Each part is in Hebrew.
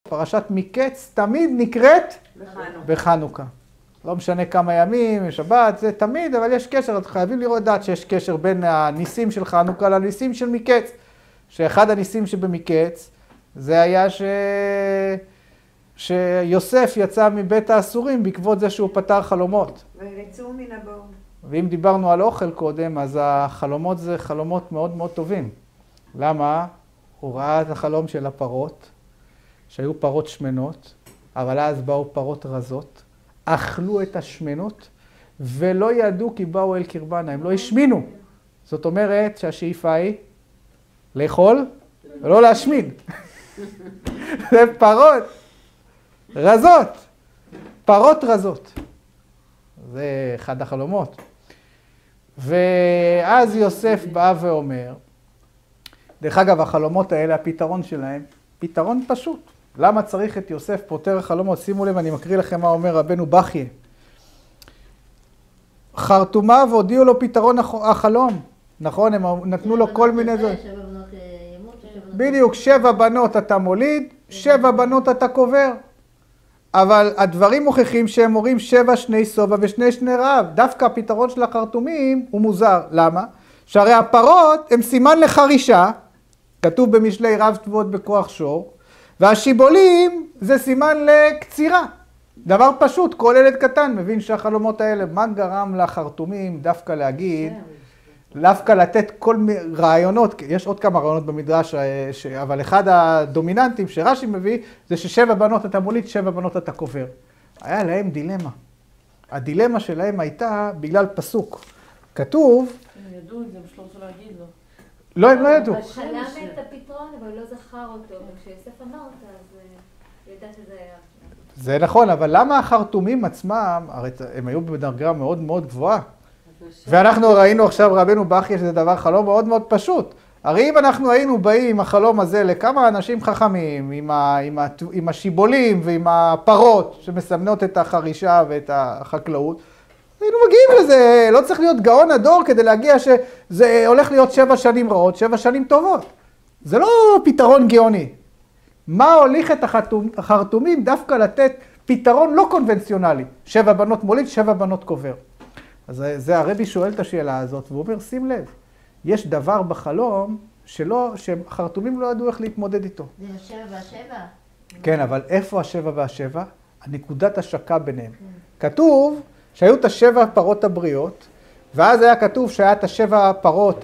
פרשת מקץ תמיד נקראת בחנוכה. לא משנה כמה ימים, שבת, זה תמיד, אבל יש קשר, חייבים לראות דעת שיש קשר בין הניסים של חנוכה לניסים של מקץ. שאחד הניסים שבמקץ, זה היה שיוסף יצא מבית האסורים בעקבות זה שהוא פתר חלומות. ויצאו מן הבור. ואם דיברנו על אוכל קודם, אז החלומות זה חלומות מאוד מאוד טובים. למה? הוא ראה את החלום של הפרות, שהיו פרות שמנות, אבל אז באו פרות רזות, אכלו את השמנות, ולא ידעו כי באו אל קרבנה, הם לא השמינו. זאת אומרת שהשאיפה היא לאכול ולא להשמין. זה פרות רזות, פרות רזות. זה אחד החלומות. ואז יוסף בא ואומר, דרך אגב, החלומות האלה, הפתרון שלהם, פתרון פשוט. למה צריך את יוסף פותר החלומות? שימו לב, אני מקריא לכם מה אומר רבנו בכיה. חרטומיו הודיעו לו פתרון החלום. נכון, הם נתנו לו כל מיני זה. בדיוק, 7 בנות אתה מוליד, 7 בנות אתה קובר. אבל הדברים מוכיחים שהם אומרים 7 שני סובה ו2 שני רעב. דווקא הפתרון של החרטומים הוא מוזר. למה? שהרי הפרות הם סימן לחרישה, כתוב במשלי רב תבואות בכוח שור, והשיבולים זה סימן לקצירה. דבר פשוט, כל ילד קטן מבין שהחלומות האלה, מה גרם לחרטומים דווקא להגיד, דווקא לתת כל רעיונות, יש עוד כמה רעיונות במדרש, אבל אחד הדומיננטים שרש"י מביא, זה ש7 בנות אתה מוליד, 7 בנות אתה קובר. היה להם דילמה. הדילמה שלהם הייתה בגלל פסוק. כתוב, הם ידעו את זה, פשוט לא רוצה להגיד לו. לא, הם לא ידעו. הוא חלם את הפתרון, אבל לא זכר אותו. וכשיוסף אמר אותה, אז ידע שזה היה... זה נכון, אבל למה החרטומים עצמם, הרי הם היו בדרגה מאוד מאוד גבוהה. ואנחנו ראינו עכשיו רבנו בכיה שזה דבר חלום מאוד מאוד פשוט. הרי אם אנחנו היינו באים עם החלום הזה לכמה אנשים חכמים, עם השיבולים ועם הפרות שמסמנות את החרישה ואת החקלאות, היינו מגיעים לזה, לא צריך להיות גאון הדור כדי להגיע שזה הולך להיות 7 שנים רעות, 7 שנים טובות. זה לא פתרון גאוני. מה הוליך את החרטומים דווקא לתת פתרון לא קונבנציונלי? 7 בנות מוליד, 7 בנות קובר. אז זה הרבי שואל את השאלה הזאת, והוא אומר, שים לב, יש דבר בחלום שחרטומים לא ידעו איך להתמודד איתו. זה 7 וה7? כן, אבל איפה 7 וה7? הנקודת השקה ביניהם. כתוב שהיו את 7 פרות הבריאות, ואז היה כתוב שהיה את 7 פרות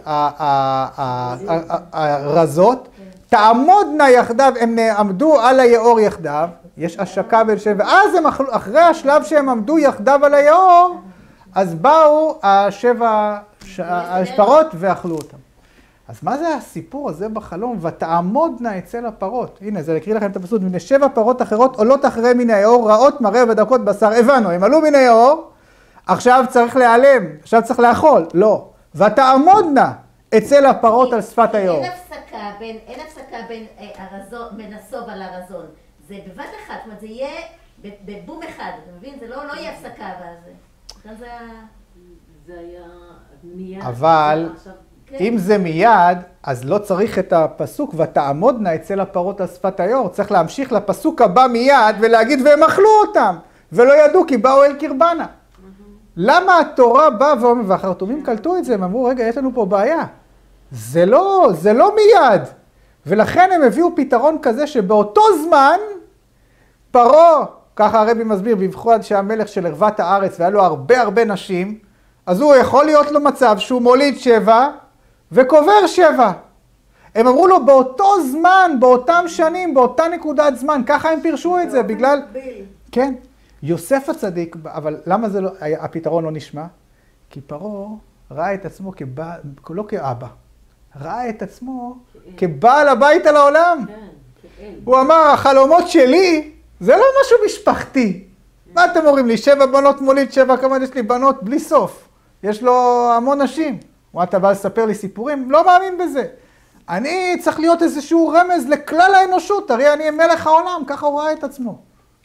הרזות, תעמודנה יחדיו, הם עמדו על היאור יחדיו, יש השקה בין 7, ואז הם אחרי השלב שהם עמדו יחדיו על היאור, אז באו 7 הפרות ואכלו אותם. אז מה זה הסיפור הזה בחלום? ותעמודנה אצל הפרות. הנה, זה להקריא לכם את הפסוק. מן 7 פרות אחרות עולות אחרי מן היאור, רעות מראה ודקות בשר. הבנו, הם עלו מן היאור, עכשיו צריך להיעלם, עכשיו צריך לאכול. לא. ותעמודנה אצל הפרות על שפת היאור. אין הפסקה בין הסוב על הרזון. זה בבת אחת, זאת אומרת, זה יהיה בבום אחד, אתה מבין? זה לא יהיה הפסקה, אבל זה היה מיד. אבל אם זה מיד, אז לא צריך את הפסוק ותעמודנה אצל הפרות על שפת היאור. צריך להמשיך לפסוק הבא מיד ולהגיד והם אכלו אותם, ולא ידעו כי באו אל קרבנה. למה התורה באה ואומרת, והחרטומים קלטו את זה, הם אמרו, רגע, יש לנו פה בעיה. זה לא מיד. ולכן הם הביאו פתרון כזה שבאותו זמן, פרעה, ככה הרבי מסביר, בבחוד שהמלך של ערוות הארץ, והיה לו הרבה נשים, אז הוא יכול להיות לו מצב שהוא מוליד 7 וקובר 7. הם אמרו לו באותו זמן, באותם שנים, באותה נקודת זמן, ככה הם פירשו את זה, בגלל... כן, יוסף הצדיק, אבל למה זה לא, הפתרון לא נשמע? כי פרעה ראה את עצמו לא כאבא, ראה את עצמו כבעל הבית על העולם. הוא אמר, החלומות שלי זה לא משהו משפחתי. מה אתם אומרים לי? 7 בנות מוליד, 7 כמה יש לי בנות בלי סוף. יש לו המון נשים. אתה בא לספר לי סיפורים? לא מאמין בזה. אני צריך להיות איזשהו רמז לכלל האנושות. הרי אני מלך העולם, ככה הוא ראה את עצמו.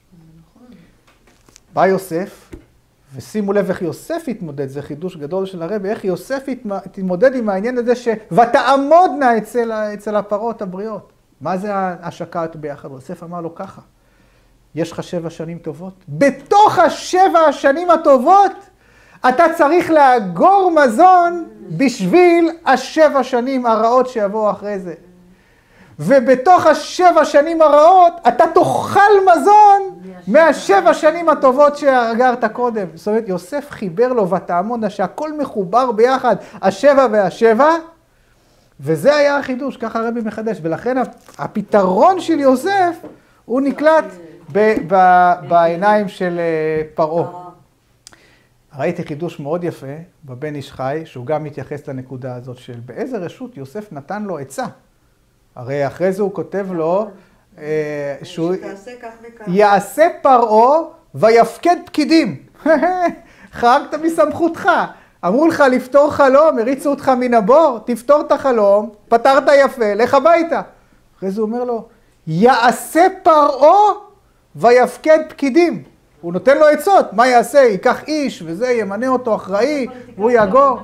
בא יוסף, ושימו לב איך יוסף התמודד, זה חידוש גדול של הרבי, איך יוסף התמודד עם העניין הזה ותעמודנה אצל הפרות הבריאות. מה זה השקעת ביחד? יוסף אמר לו ככה, יש לך 7 שנים טובות? בתוך 7 השנים הטובות, אתה צריך לאגור מזון בשביל 7 שנים הרעות שיבואו אחרי זה. ובתוך 7 שנים הרעות, אתה תאכל מזון 7 שנים הטובות שאגרת קודם. זאת אומרת, יוסף חיבר לו ותעמודנה שהכל מחובר ביחד, 7 וה7, וזה היה החידוש, ככה הרבי מחדש. ולכן הפתרון של יוסף, הוא נקלט בעיניים של פרעה. ראיתי חידוש מאוד יפה בבן איש חי, שהוא גם מתייחס לנקודה הזאת של באיזה רשות יוסף נתן לו עצה. הרי אחרי זה הוא כותב לו, שהוא יעשה פרעה ויפקד פקידים. חרגת מסמכותך. אמרו לך לפתור חלום, הריצו אותך מן הבור, תפתור את החלום, פתרת יפה, לך הביתה. אחרי זה הוא אומר לו, יעשה פרעה ויפקד פקידים. הוא נותן לו עצות, מה יעשה? ייקח איש וזה, ימנה אותו אחראי, והוא יאגור.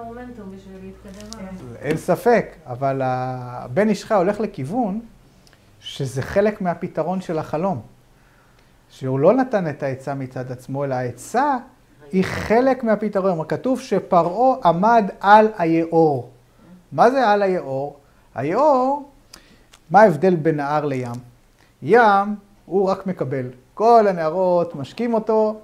אין ספק, אבל הבן איש חי הולך לכיוון שזה חלק מהפתרון של החלום. שהוא לא נתן את העצה מצד עצמו, אלא העצה היא חלק מהפתרון. כתוב שפרעה עמד על היאור. מה זה על היאור? היאור, מה ההבדל בין נהר לים? ים הוא רק מקבל. כל הנהרות משקים אותו,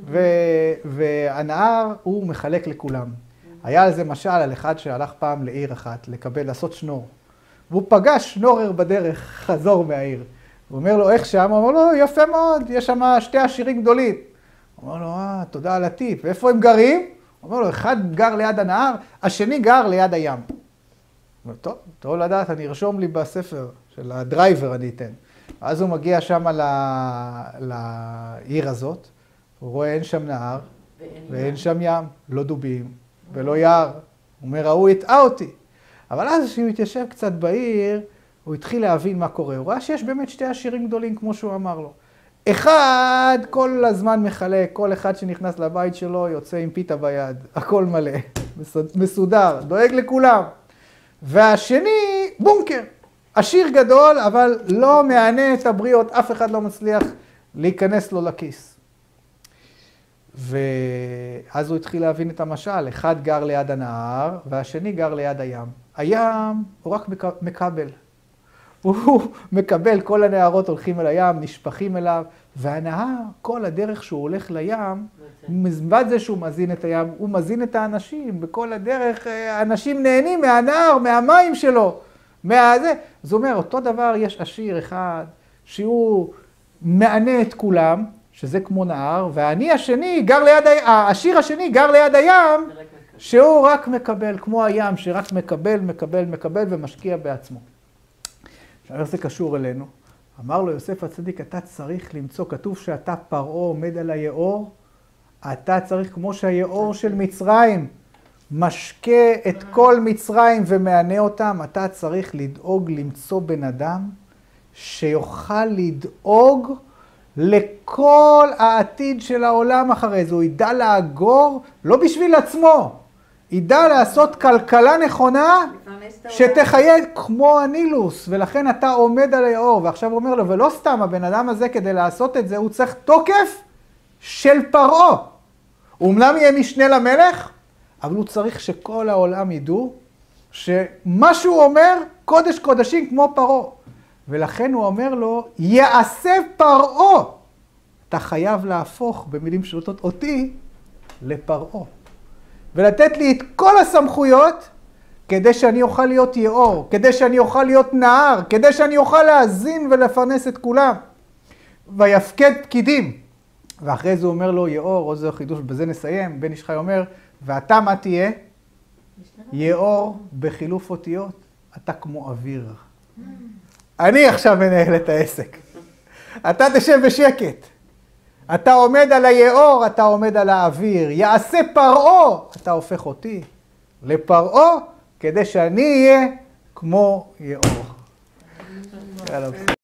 והנהר הוא מחלק לכולם. היה על זה משל על אחד שהלך פעם לעיר אחת, לעשות שנור. והוא פגש שנורר בדרך, חזור מהעיר. הוא אומר לו, איך שם? הוא אומר לו, יפה מאוד, יש שם 2 עשירים גדולים. הוא אומר לו, תודה על הטיפ. ואיפה הם גרים? הוא אומר לו, אחד גר ליד הנהר, השני גר ליד הים. הוא אומר, טוב לדעת, אני ארשום לי בספר של הדרייבר, אני אתן. אז הוא מגיע שם לעיר הזאת, הוא רואה אין שם נהר, ואין שם ים, לא דובים ולא יער. הוא אומר, הוא הטעה אותי. אבל אז כשהוא התיישב קצת בעיר, הוא התחיל להבין מה קורה. הוא ראה שיש באמת 2 עשירים גדולים, כמו שהוא אמר לו. אחד כל הזמן מחלק, כל אחד שנכנס לבית שלו יוצא עם פיתה ביד, הכל מלא, מסודר, דואג לכולם. והשני, בונקר. עשיר גדול, אבל לא מענה את הבריות, אף אחד לא מצליח להיכנס לו לכיס. ואז הוא התחיל להבין את המשל, אחד גר ליד הנהר, והשני גר ליד הים. הים הוא רק מקבל. הוא מקבל, כל הנהרות הולכים אל הים, נשפכים אליו, והנהר, כל הדרך שהוא הולך לים, מזמן זה שהוא מזין את הים, הוא מזין את האנשים, בכל הדרך האנשים נהנים מהנהר, מהמים שלו. זאת אומרת, אותו דבר יש עשיר אחד שהוא מענה את כולם, שזה כמו נהר, העשיר השני גר ליד הים, שהוא רק מקבל, כמו הים, שרק מקבל ומשקיע בעצמו. עכשיו זה קשור אלינו. אמר לו יוסף הצדיק, אתה צריך למצוא, כתוב שאתה פרעה עומד על היאור, אתה צריך כמו שהיאור של מצרים, משקה את כל מצרים ומענה אותם, אתה צריך לדאוג למצוא בן אדם שיוכל לדאוג לכל העתיד של העולם אחרי זה. הוא ידע לאגור, לא בשביל עצמו, ידע לעשות כלכלה נכונה שתחיה כמו הנילוס, ולכן אתה עומד על היאור. ועכשיו הוא אומר לו, ולא סתם הבן אדם הזה כדי לעשות את זה, הוא צריך תוקף של פרעה. הוא אמנם יהיה משנה למלך, אבל הוא צריך שכל העולם ידעו שמה שהוא אומר, קודש קודשים כמו פרעה. ולכן הוא אומר לו, יעשה פרעה. אתה חייב להפוך במילים פשוטות אותי לפרעה. ולתת לי את כל הסמכויות כדי שאני אוכל להיות יאור, כדי שאני אוכל להיות נהר, כדי שאני אוכל להזין ולפרנס את כולם. ויפקד פקידים. ואחרי זה הוא אומר לו, יאור, או זה חידוש, בזה נסיים. בן איש חי אומר, ואתה מה תהיה? יאור בחילוף אותיות, אתה כמו אוויר. אני עכשיו מנהל את העסק. אתה תשב בשקט. אתה עומד על היאור, אתה עומד על האוויר. יעשה פרעה, אתה הופך אותי לפרעה, כדי שאני אהיה כמו יאור.